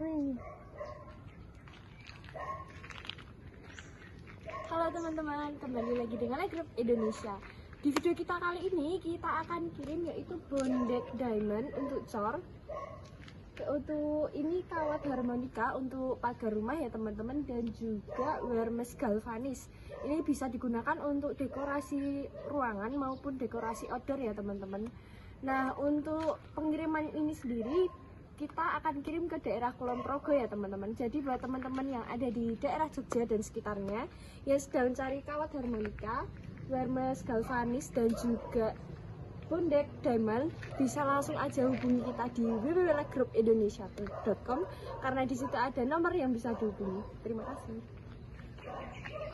Halo teman-teman, kembali lagi dengan Legroup Indonesia. Di video kita kali ini kita akan kirim yaitu bonded diamond untuk cor. Untuk ini kawat harmonika untuk pagar rumah ya teman-teman, dan juga wermes galvanis. Ini bisa digunakan untuk dekorasi ruangan maupun dekorasi outdoor ya teman-teman. Nah, untuk pengiriman ini sendiri kita akan kirim ke daerah Kulon Progo ya teman-teman. Jadi buat teman-teman yang ada di daerah Jogja dan sekitarnya yang sedang cari kawat harmonika, wermes galvanis dan juga bonded diamond, bisa langsung aja hubungi kita di www.legroupindonesia.com karena di situ ada nomor yang bisa dihubungi. Terima kasih.